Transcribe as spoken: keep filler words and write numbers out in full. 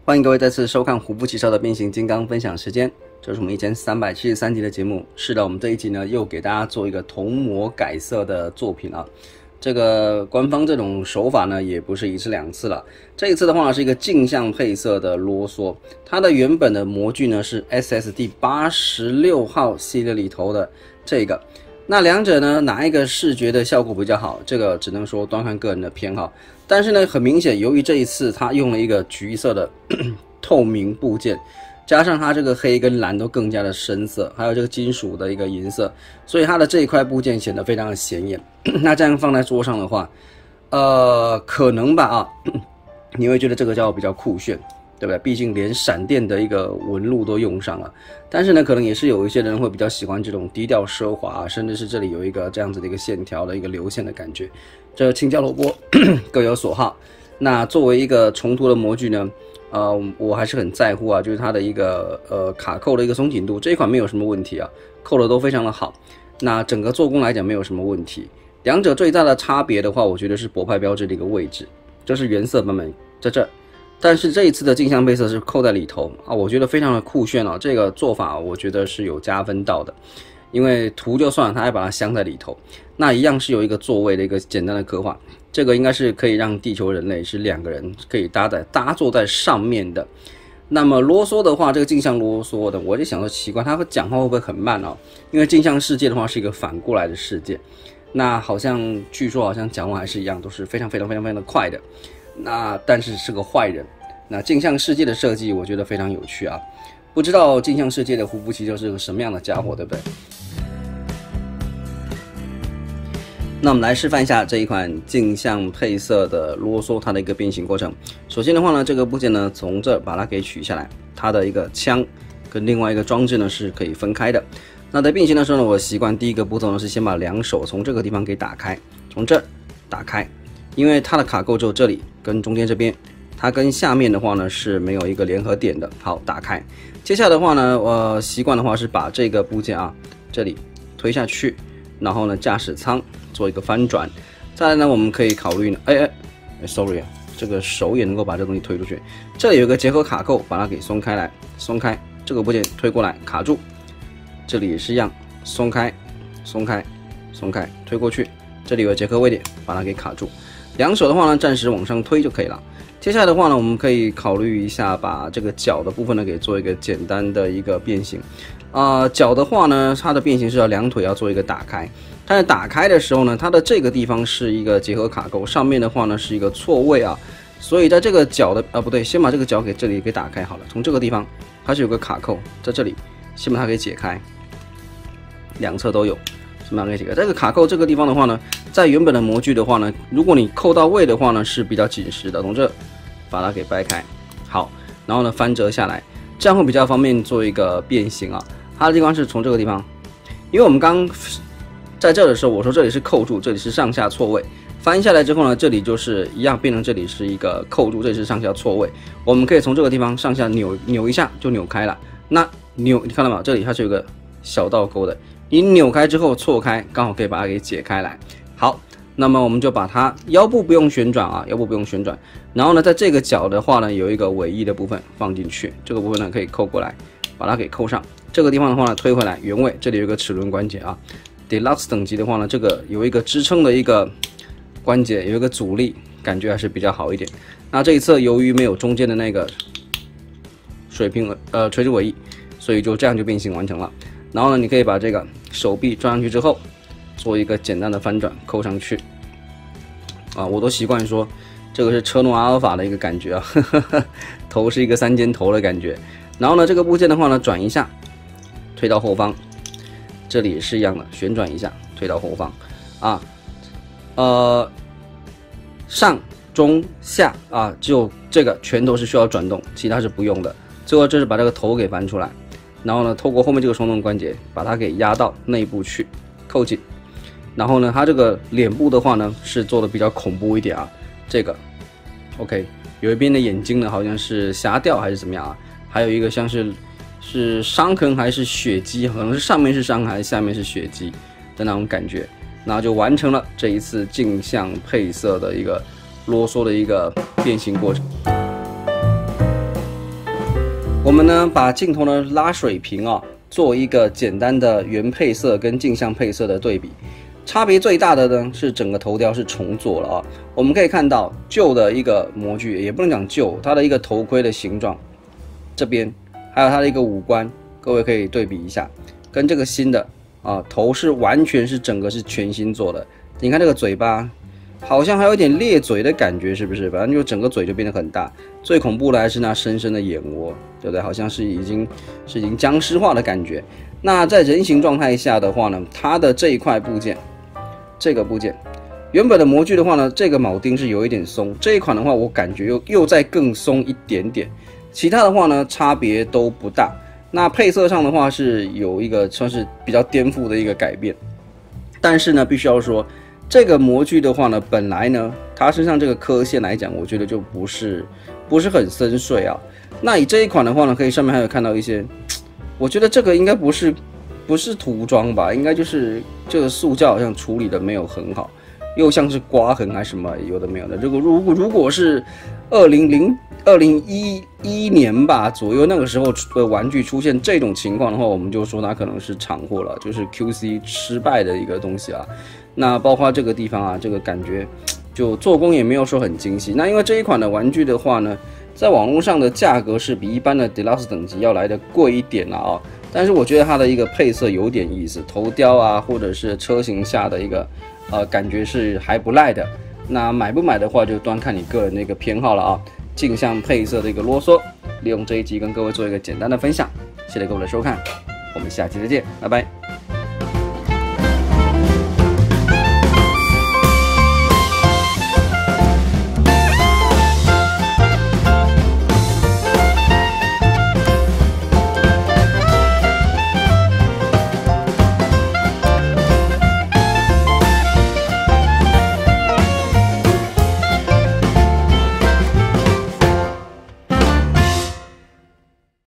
欢迎各位再次收看虎扑汽车的变形金刚分享时间，这是我们一千三百七十三集的节目。是的，我们这一集呢又给大家做一个铜模改色的作品啊。这个官方这种手法呢也不是一次两次了，这一次的话呢是一个镜像配色的啰嗦，它的原本的模具呢是 S S D 八十六号系列里头的这个。那两者呢，哪一个视觉的效果比较好？这个只能说端看个人的偏好。但是呢，很明显，由于这一次它用了一个橘色的透明部件，加上它这个黑跟蓝都更加的深色，还有这个金属的一个银色，所以它的这一块部件显得非常的显眼。那这样放在桌上的话，呃，可能吧啊，你会觉得这个叫比较酷炫。对不对？毕竟连闪电的一个纹路都用上了，但是呢，可能也是有一些人会比较喜欢这种低调奢华，甚至是这里有一个这样子的一个线条的一个流线的感觉。这青椒萝卜各有所好。那作为一个重涂的模具呢，呃，我还是很在乎啊，就是它的一个呃卡扣的一个松紧度，这一款没有什么问题啊，扣的都非常的好。那整个做工来讲没有什么问题。两者最大的差别的话，我觉得是博派标志的一个位置，这是原色版本在这。但是这一次的镜像配色是扣在里头啊，我觉得非常的酷炫哦。这个做法我觉得是有加分到的，因为涂就算了，它还把它镶在里头，那一样是有一个座位的一个简单的刻画。这个应该是可以让地球人类是两个人可以搭在搭坐在上面的。那么啰嗦的话，这个镜像啰嗦的，我就想说奇怪，他讲话会不会很慢哦？因为镜像世界的话是一个反过来的世界，那好像据说好像讲话还是一样，都是非常非常非常非常的快的。那但是是个坏人。那镜像世界的设计我觉得非常有趣啊，不知道镜像世界的胡布奇就是个什么样的家伙，对不对？那我们来示范一下这一款镜像配色的啰嗦它的一个变形过程。首先的话呢，这个部件呢从这把它给取下来，它的一个枪跟另外一个装置呢是可以分开的。那在变形的时候呢，我习惯第一个步骤呢是先把两手从这个地方给打开，从这打开，因为它的卡扣只有这里跟中间这边，它跟下面的话呢是没有一个联合点的。好，打开。接下来的话呢，我习惯的话是把这个部件啊这里推下去，然后呢驾驶舱做一个翻转。再来呢，我们可以考虑呢，哎哎 ，sorry 啊，这个手也能够把这东西推出去。这里有一个结合卡扣，把它给松开来，松开这个部件推过来卡住。这里也是一样，松开，松开，松开，推过去。这里有个结合位点，把它给卡住。两手的话呢，暂时往上推就可以了。接下来的话呢，我们可以考虑一下，把这个脚的部分呢给做一个简单的一个变形。啊、呃，脚的话呢，它的变形是要两腿要做一个打开。但是打开的时候呢，它的这个地方是一个结合卡扣，上面的话呢是一个错位啊。所以在这个脚的啊不对，先把这个脚给这里给打开好了。从这个地方它是有个卡扣，在这里先把它给解开，两侧都有。先把它给解开。这个卡扣这个地方的话呢，在原本的模具的话呢，如果你扣到位的话呢，是比较紧实的。从这把它给掰开，好，然后呢翻折下来，这样会比较方便做一个变形啊。它的地方是从这个地方，因为我们刚在这的时候，我说这里是扣住，这里是上下错位。翻下来之后呢，这里就是一样变成这里是一个扣住，这里是上下错位。我们可以从这个地方上下扭扭一下就扭开了。那扭你看到没有？这里它是有个小倒钩的。你扭开之后错开，刚好可以把它给解开来。好，那么我们就把它腰部不用旋转啊，腰部不用旋转。然后呢，在这个角的话呢，有一个尾翼的部分放进去，这个部分呢可以扣过来，把它给扣上。这个地方的话呢，推回来原位，这里有一个齿轮关节啊。Deluxe 等级的话呢，这个有一个支撑的一个关节，有一个阻力，感觉还是比较好一点。那这一侧由于没有中间的那个水平呃垂直尾翼，所以就这样就变形完成了。然后呢，你可以把这个手臂装上去之后，做一个简单的翻转，扣上去。啊，我都习惯说，这个是车诺阿尔法的一个感觉啊，呵呵呵，头是一个三尖头的感觉。然后呢，这个部件的话呢，转一下，推到后方，这里也是一样的，旋转一下，推到后方。啊，呃，上中下啊，只有这个拳头是需要转动，其他是不用的。最后这是把这个头给翻出来。然后呢，透过后面这个双动关节，把它给压到内部去，扣紧。然后呢，它这个脸部的话呢，是做的比较恐怖一点啊。这个 ，OK， 有一边的眼睛呢，好像是瞎掉还是怎么样啊？还有一个像是是伤痕还是血迹，可能是上面是伤痕，下面是血迹的那种感觉。那就完成了这一次镜像配色的一个啰嗦的一个变形过程。 我们呢把镜头呢拉水平啊，做一个简单的原配色跟镜像配色的对比。差别最大的呢是整个头雕是重做了啊。我们可以看到旧的一个模具，也不能讲旧，它的一个头盔的形状，这边还有它的一个五官，各位可以对比一下，跟这个新的啊头是完全是整个是全新做的。你看这个嘴巴。好像还有点咧嘴的感觉，是不是？反正就整个嘴就变得很大。最恐怖的还是那深深的眼窝，对不对？好像是已经是已经僵尸化的感觉。那在人形状态下的话呢，它的这一块部件，这个部件，原本的模具的话呢，这个铆钉是有一点松，这一款的话我感觉又又再更松一点点。其他的话呢，差别都不大。那配色上的话是有一个算是比较颠覆的一个改变，但是呢，必须要说。这个模具的话呢，本来呢，它身上这个刻线来讲，我觉得就不是不是很深邃啊。那以这一款的话呢，可以上面还有看到一些，我觉得这个应该不是不是涂装吧，应该就是这个塑胶好像处理的没有很好，又像是刮痕还是什么有的没有的。如果如果如果是二零零二零一一年吧左右那个时候的玩具出现这种情况的话，我们就说它可能是厂货了，就是 Q C 失败的一个东西啊。那包括这个地方啊，这个感觉就做工也没有说很精细。那因为这一款的玩具的话呢，在网络上的价格是比一般的 Deluxe 等级要来的贵一点了啊、哦。但是我觉得它的一个配色有点意思，头雕啊，或者是车型下的一个呃感觉是还不赖的。那买不买的话，就端看你个人的一个偏好了啊。镜像配色的一个啰嗦，利用这一集跟各位做一个简单的分享，谢谢各位的收看，我们下期再见，拜拜。